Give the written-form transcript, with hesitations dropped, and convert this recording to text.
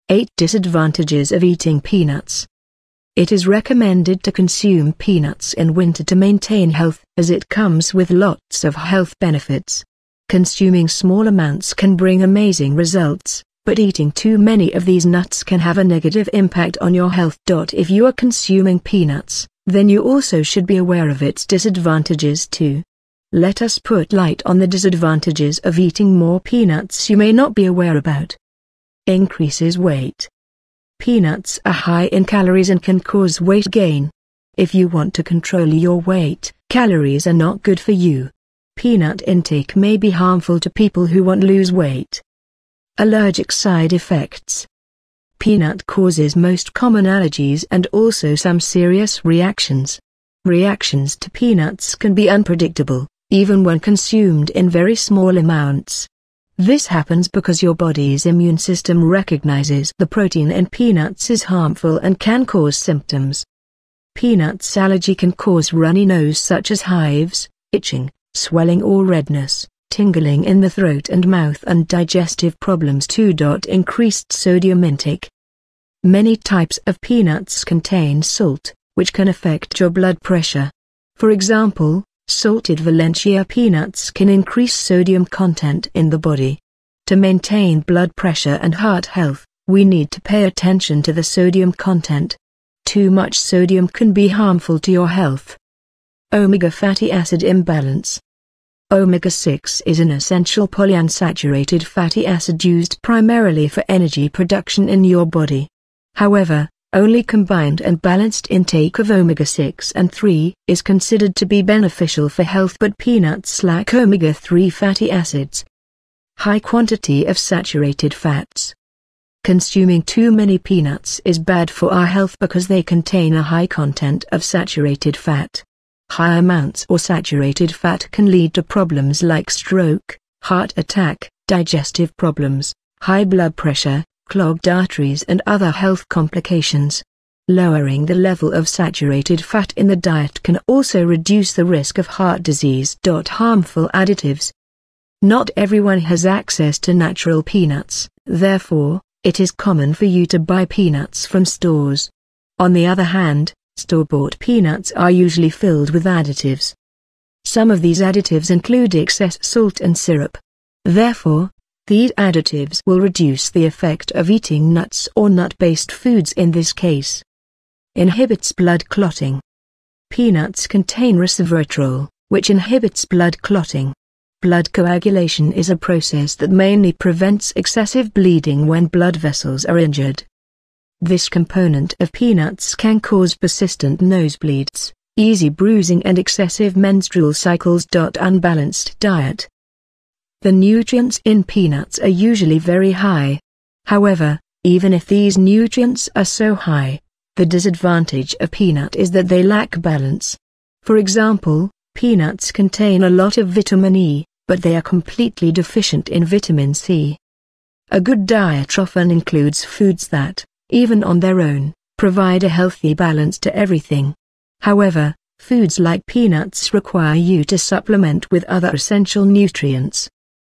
8 Disadvantages of eating peanuts. It is recommended to consume peanuts in winter to maintain health, as it comes with lots of health benefits. Consuming small amounts can bring amazing results, but eating too many of these nuts can have a negative impact on your health. If you are consuming peanuts, then you also should be aware of its disadvantages too. Let us put light on the disadvantages of eating more peanuts you may not be aware about. Increases weight. Peanuts are high in calories and can cause weight gain. If you want to control your weight, calories are not good for you. Peanut intake may be harmful to people who want to lose weight. Allergic side effects. Peanut causes most common allergies and also some serious reactions. Reactions to peanuts can be unpredictable, even when consumed in very small amounts. This happens because your body's immune system recognizes the protein in peanuts is harmful and can cause symptoms. Peanuts allergy can cause runny nose such as hives, itching, swelling or redness, tingling in the throat and mouth and digestive problems too. Increased sodium intake. Many types of peanuts contain salt, which can affect your blood pressure. For example, salted Valencia peanuts can increase sodium content in the body. To maintain blood pressure and heart health, we need to pay attention to the sodium content. Too much sodium can be harmful to your health. Omega fatty acid imbalance. Omega-6 is an essential polyunsaturated fatty acid used primarily for energy production in your body. However, only combined and balanced intake of omega-6 and 3 is considered to be beneficial for health, but peanuts lack omega-3 fatty acids. High quantity of saturated fats. Consuming too many peanuts is bad for our health because they contain a high content of saturated fat. High amounts of saturated fat can lead to problems like stroke, heart attack, digestive problems, high blood pressure, clogged arteries and other health complications. Lowering the level of saturated fat in the diet can also reduce the risk of heart disease. Harmful additives. Not everyone has access to natural peanuts, therefore, it is common for you to buy peanuts from stores. On the other hand, store-bought peanuts are usually filled with additives. Some of these additives include excess salt and syrup. Therefore, these additives will reduce the effect of eating nuts or nut-based foods in this case. Inhibits blood clotting. Peanuts contain resveratrol, which inhibits blood clotting. Blood coagulation is a process that mainly prevents excessive bleeding when blood vessels are injured. This component of peanuts can cause persistent nosebleeds, easy bruising and excessive menstrual cycles. Unbalanced diet. The nutrients in peanuts are usually very high. However, even if these nutrients are so high, the disadvantage of peanut is that they lack balance. For example, peanuts contain a lot of vitamin E, but they are completely deficient in vitamin C. A good diet often includes foods that, even on their own, provide a healthy balance to everything. However, foods like peanuts require you to supplement with other essential nutrients.